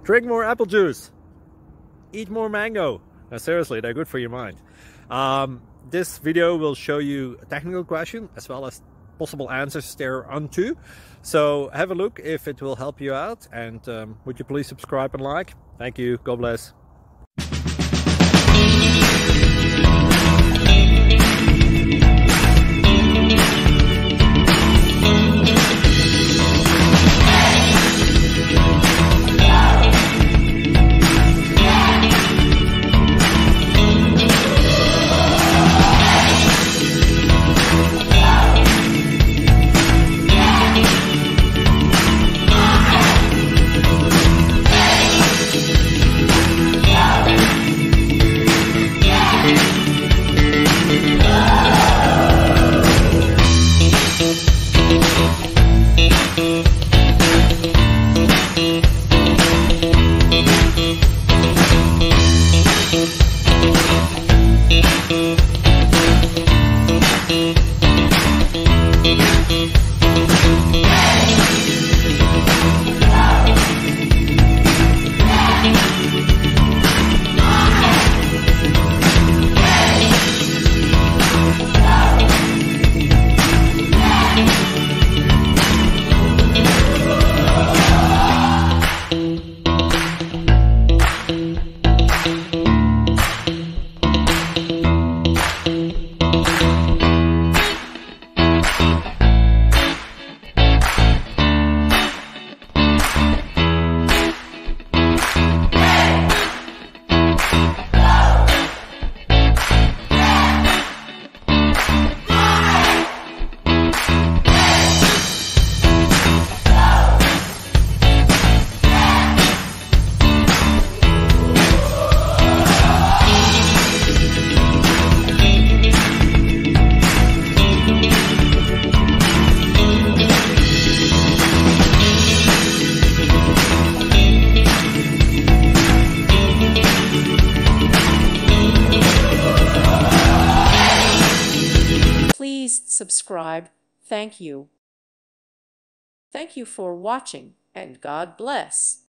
Drink more apple juice. Eat more mango. Now, seriously, they're good for your mind. This video will show you a technical question as well as possible answers thereunto. So have a look if it will help you out, and would you please subscribe and like? Thank you. God bless. Please subscribe. Thank you. Thank you for watching, and God bless.